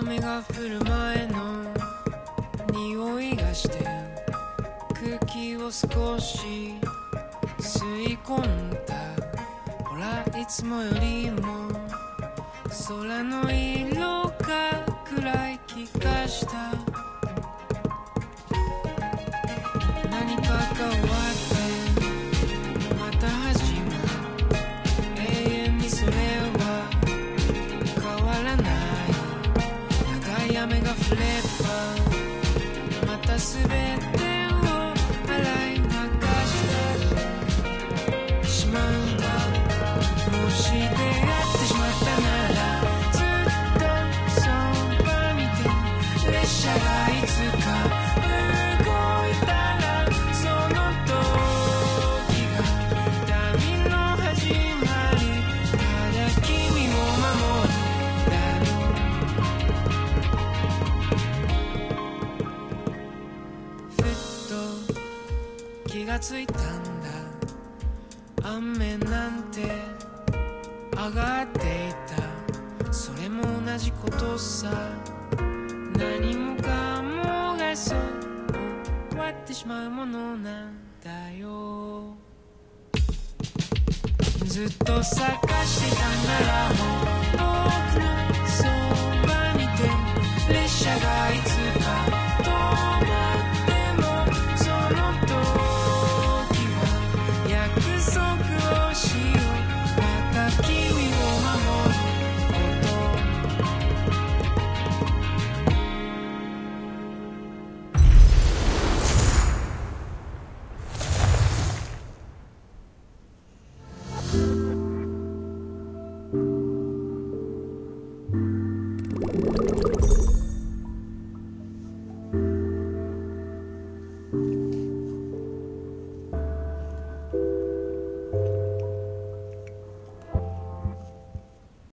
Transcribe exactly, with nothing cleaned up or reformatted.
雨が降る前の匂いがして空気を少し吸い込んだ。ほらいつもよりも空の色が暗い気がした。何かが終わってまた始まる。永遠にそれは変わらない。長い雨が降ればまた全てを洗い流してしまうんだ。もし出会ってしまったならずっとそばにいて、列車がいつか動いたらその時が旅の始まり。ただ君を守るだろう。ふっと気がついたんだ。雨なんて上がっていた。それも同じことさ。何もかもがそう終わってしまうものなんだよ。ずっと探してたならもう僕のそばにいて、列車がいつか止まってもその時は約束をしよう。また君を守ること。